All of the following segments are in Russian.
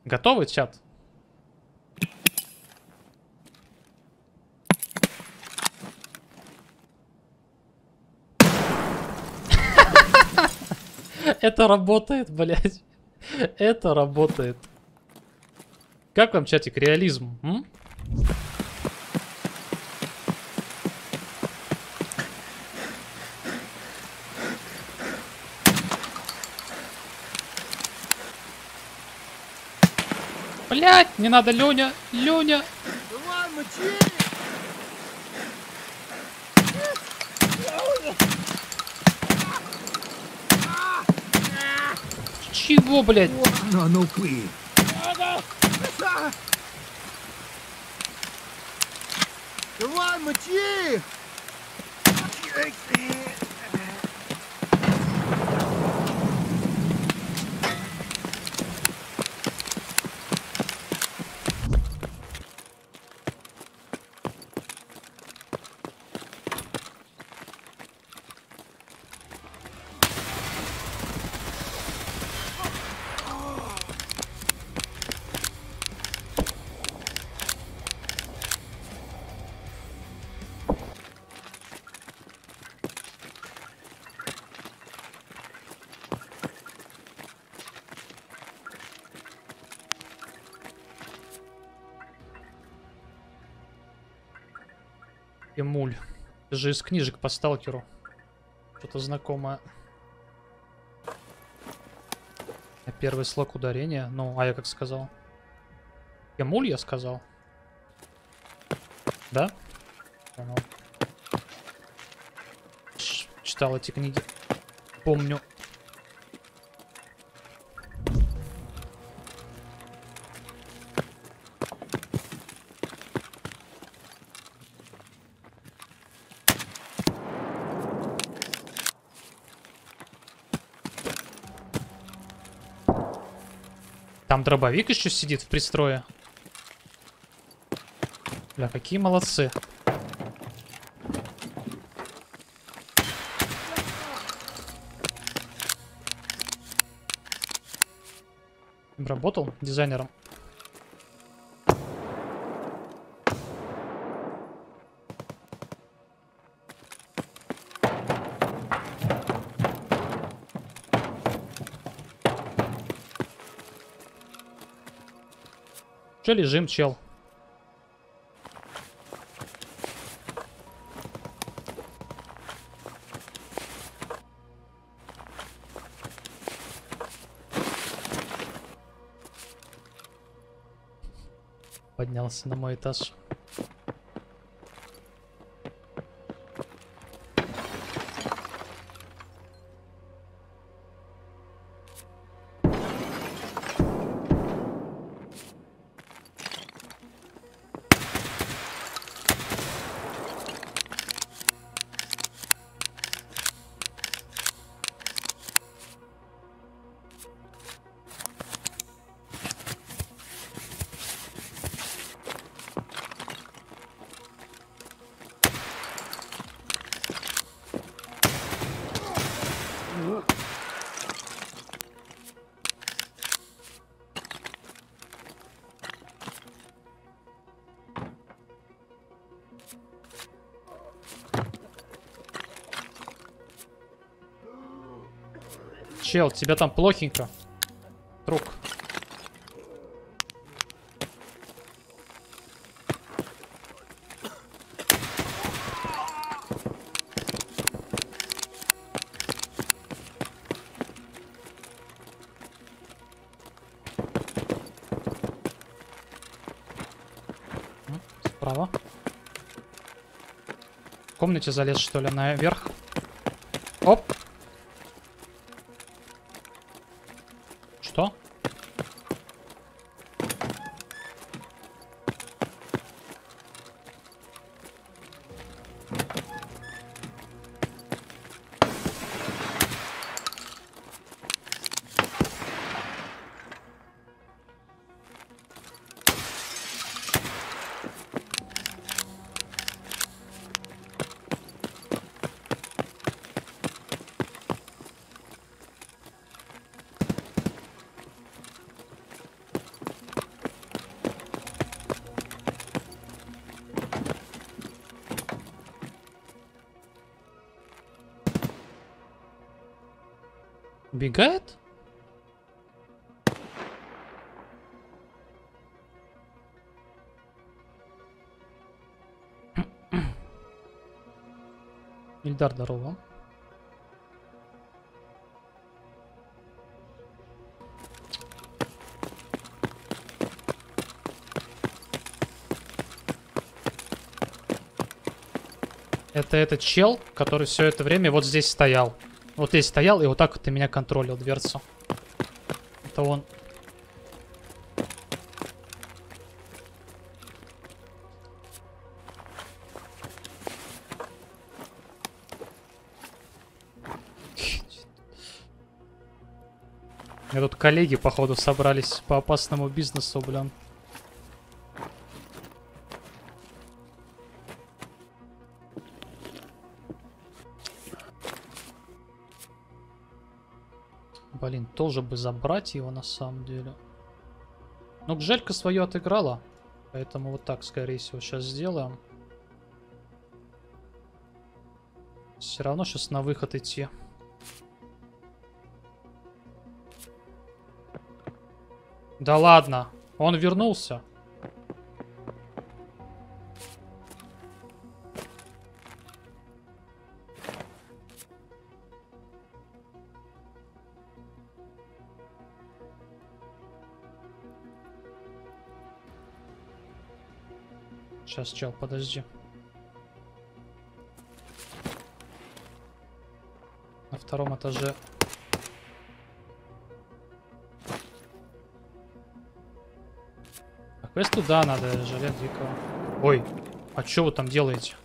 Готовы, чат? Это работает, блядь. Это работает. Как вам, чатик, реализм? М? Блядь, не надо, Лёня, Лёня. Чего, блядь? Емуль. Ты же из книжек по сталкеру. Что-то знакомое. А первый слог ударения. Ну, а я как сказал? Емуль я сказал. Да? Понял. Читал эти книги. Помню. Там дробовик еще сидит в пристрое. Бля, какие молодцы. Работал дизайнером. Че лежим, чел? Поднялся на мой этаж. Чел, тебя там плохенько. Друг. Справа. В комнате залез, что ли, наверх? Оп. Что? Убегает? Ильдар, здорово. Это этот чел, который все это время вот здесь стоял. Вот здесь стоял и вот так вот ты меня контролил дверцу. Это он. У меня тут коллеги, походу, собрались по опасному бизнесу, блин. Блин, тоже бы забрать его на самом деле. Но Гжелька свое отыграла. Поэтому вот так, скорее всего, сейчас сделаем. Все равно сейчас на выход идти. Да ладно, он вернулся. Сейчас, чел, подожди. На втором этаже. А квест туда надо, жалеть дикого. Ой, а что вы там делаете?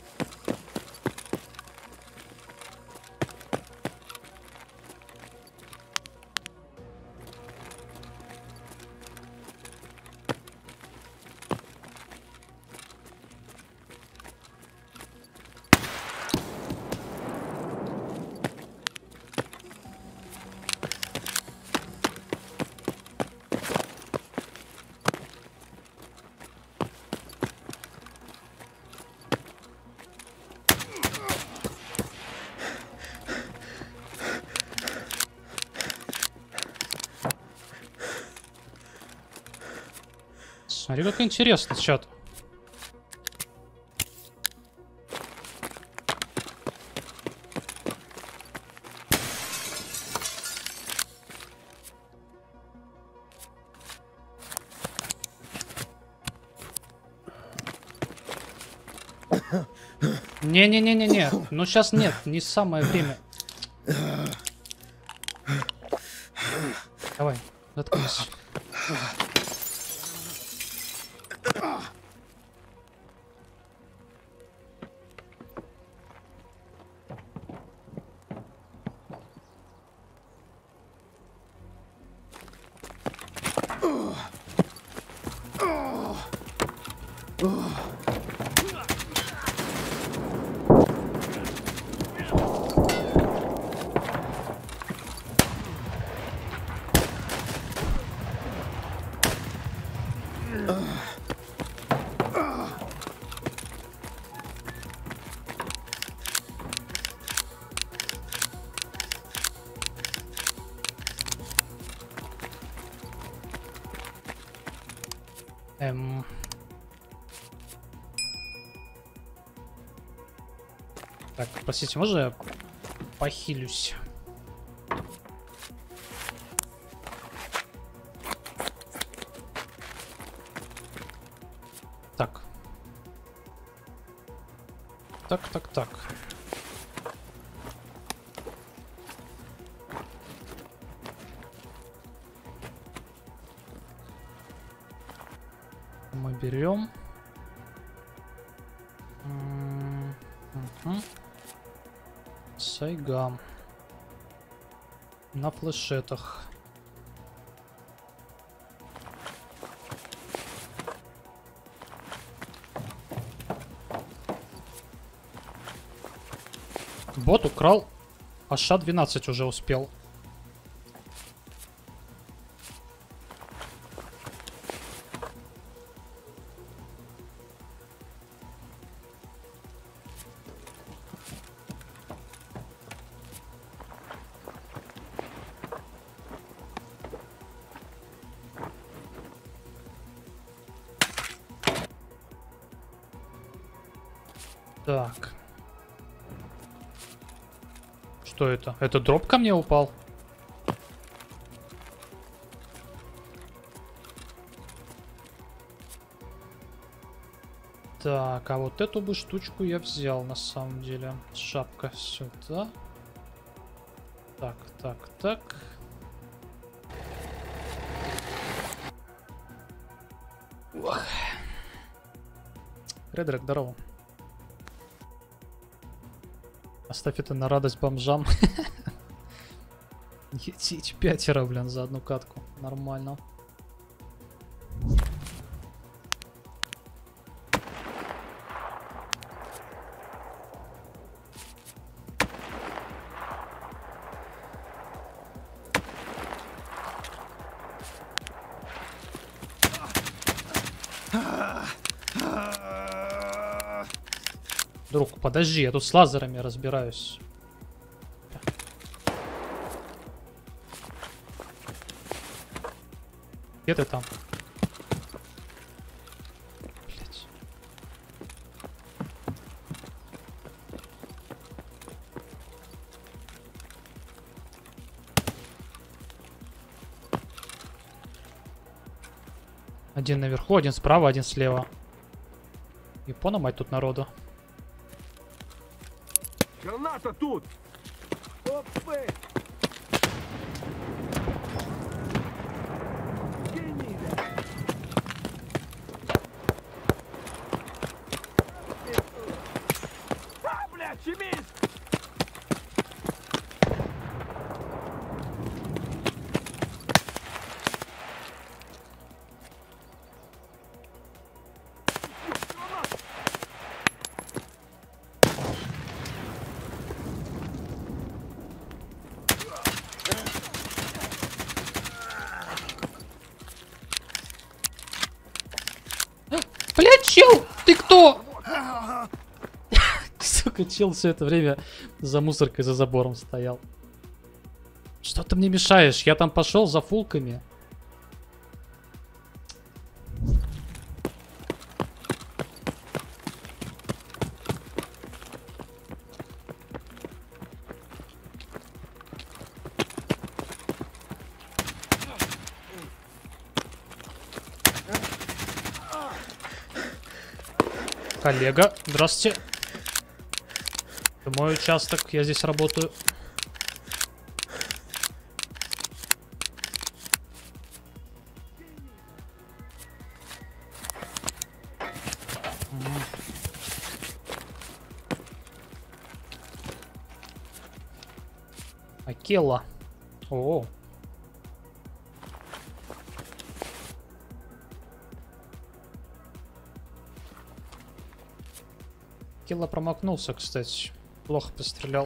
Смотри, как интересно, чат. Не-не-не-не-не. Ну сейчас нет, не самое время. Давай, заткнись. Так, простите, можно я похилюсь? Так. Так. Мы берем. Сайга. На флешетах. Бот украл. АШ-12 уже успел. Так. Что это? Это дроп ко мне упал? Так, а вот эту бы штучку я взял на самом деле. Шапка сюда. Так, так, так. Ох. Редрек, здорово. Оставь это на радость бомжам. Етить 5, блин, за одну катку. Нормально. Друг, подожди, я тут с лазерами разбираюсь. Где ты там? Блять. Один наверху, один справа, один слева. Япона, мать, тут народу. Граната тут! Опы! Гнида! А, блядь, чемись! Блять, чел! Ты кто? Сука, чел все это время за мусоркой, за забором стоял. Что ты мне мешаешь? Я там пошел за фулками. Коллега, здравствуйте. Это мой участок, я здесь работаю. Акела. О. Акела промахнулся, кстати. Плохо пострелял.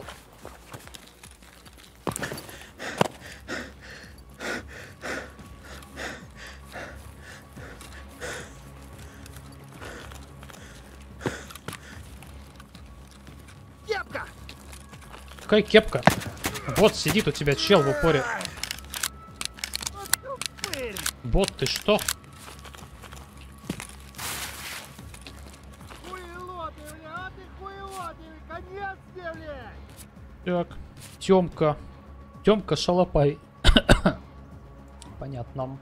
Кепка! Какая кепка? Вот сидит у тебя чел в упоре. Вот тупырь! Бот, ты что? Хуелоты, бля, а ты хуелоты! Конец тебе, блядь! Так, Тёмка. Тёмка Шалопай. Понятно.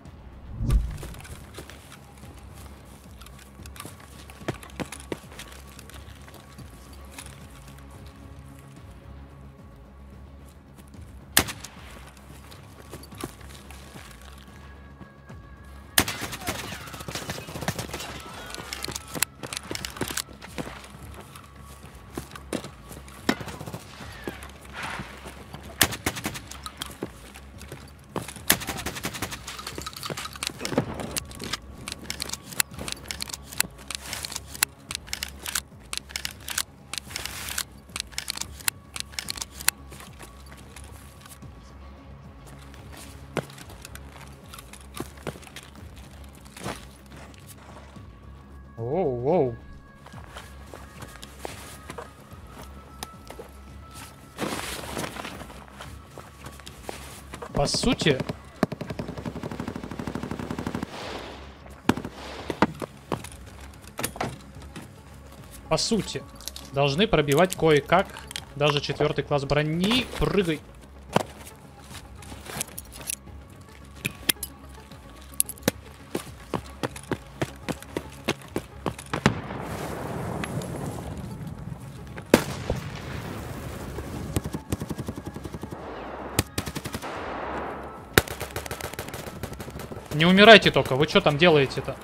Воу, воу. По сути... По сути, Должны пробивать кое-как. Даже 4-й класс брони. Прыгай. Не умирайте только. Вы что там делаете-то?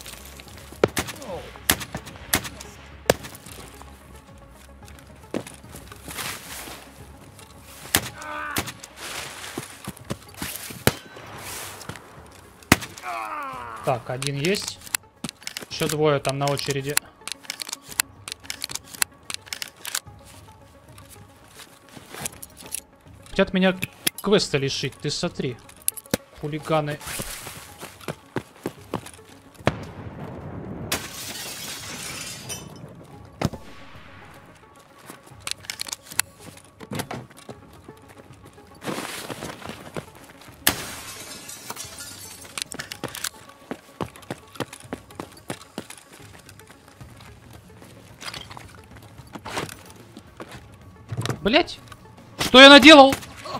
Так, один есть. Еще двое там на очереди. Хотят меня квеста лишить. Ты смотри. Хулиганы. Блять! Что я наделал?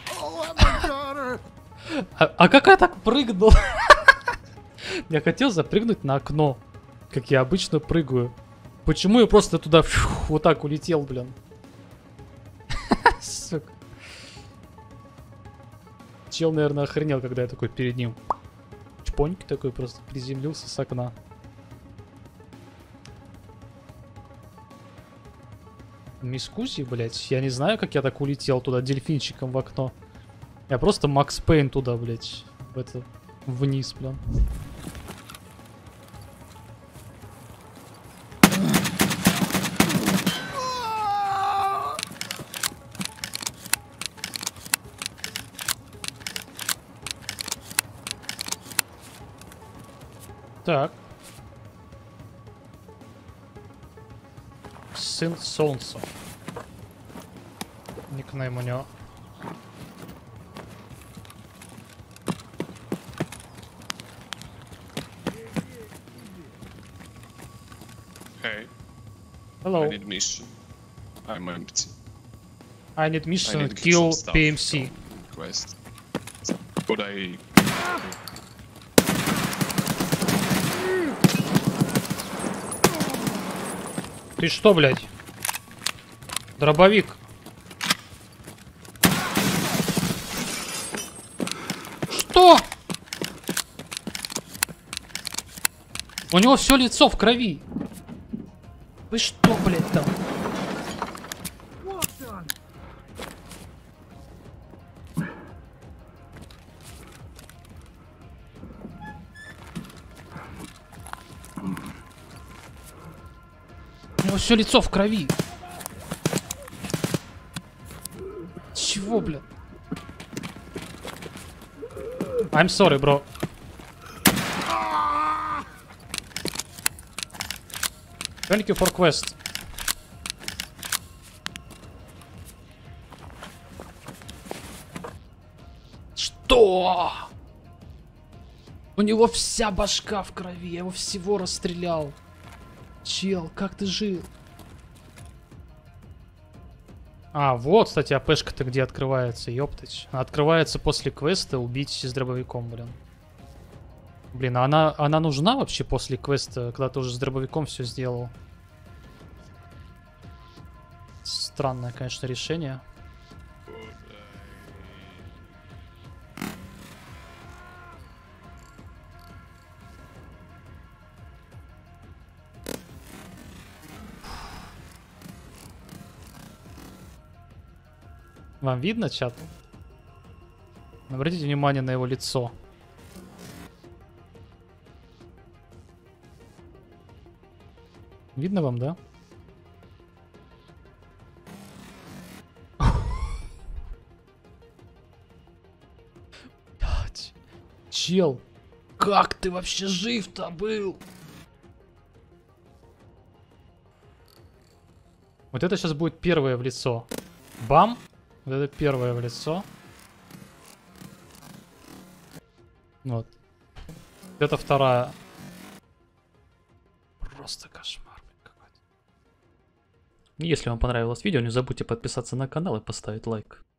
А как я так прыгнул? Я хотел запрыгнуть на окно, как я обычно прыгаю. Почему я просто туда вот так улетел, блин? Сука. Чел, наверное, охренел, когда я такой перед ним. Чпоньки такой просто приземлился с окна. Мискуси, блять. Я не знаю, как я так улетел туда дельфинчиком в окно. Я просто Макс Пейн туда, блять. В это... Вниз, блин. Так. Сын Солнца. Никнейм у него. Hey, Hello. I need mission. I'm empty. I need I mission need to get kill some stuff PMC. from Quest. Could I... Ты что, блядь? Дробовик. Что? У него все лицо в крови. Вы что, блядь, там? Вот он! У него все лицо в крови. Чего, блядь? I'm sorry, bro. Thank you for quest. Что? У него вся башка в крови. Я его всего расстрелял. Чел, как ты жил? А, вот, кстати, АПшка-то где открывается, ёптать. Она открывается после квеста убить с дробовиком, блин. Блин, а она нужна вообще после квеста, когда ты уже с дробовиком все сделал? Странное, конечно, решение. Вам видно, чат? Обратите внимание на его лицо. Видно вам, да? Блядь. Чел, как ты вообще жив-то был? Вот это сейчас будет первое в лицо. Бам! Вот это первое в лицо. Вот. Это вторая. Просто кошмар какой-то. Если вам понравилось видео, не забудьте подписаться на канал и поставить лайк.